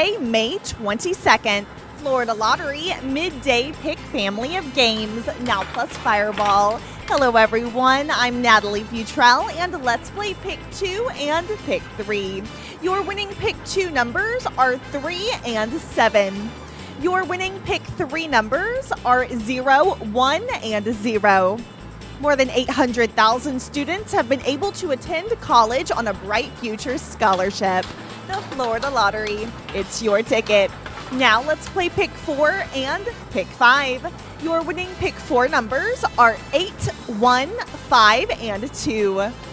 Thursday, May 22nd. Florida Lottery Midday Pick family of games, now plus Fireball. Hello everyone, I'm Natalie Futrell, and let's play Pick 2 and Pick 3. Your winning Pick 2 numbers are 3 and 7. Your winning Pick 3 numbers are 0, 1, and 0. More than 800,000 students have been able to attend college on a Bright Futures scholarship. The Florida Lottery, it's your ticket. Now let's play Pick 4 and Pick 5. Your winning Pick 4 numbers are 8, 1, 5, and 2.